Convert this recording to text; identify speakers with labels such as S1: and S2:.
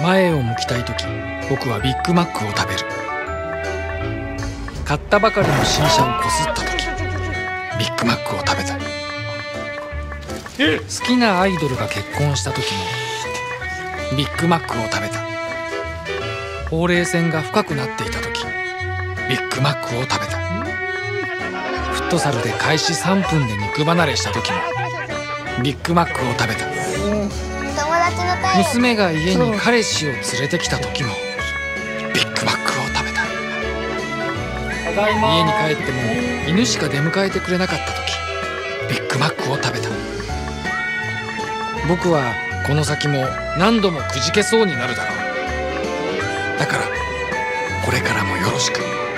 S1: 前を向きたい時、僕はビッグマックを食べる。買ったばかりの新車をこすった時、ビッグマックを食べた。好きなアイドルが結婚した時もビッグマックを食べた。ほうれい線が深くなっていた時、ビッグマックを食べた。フットサルで開始3分で肉離れした時もビッグマックを食べた。娘が家に彼氏を連れてきた時もビッグマックを食べた。家に帰っても犬しか出迎えてくれなかった時、ビッグマックを食べた。僕はこの先も何度もくじけそうになるだろう。だからこれからもよろしく。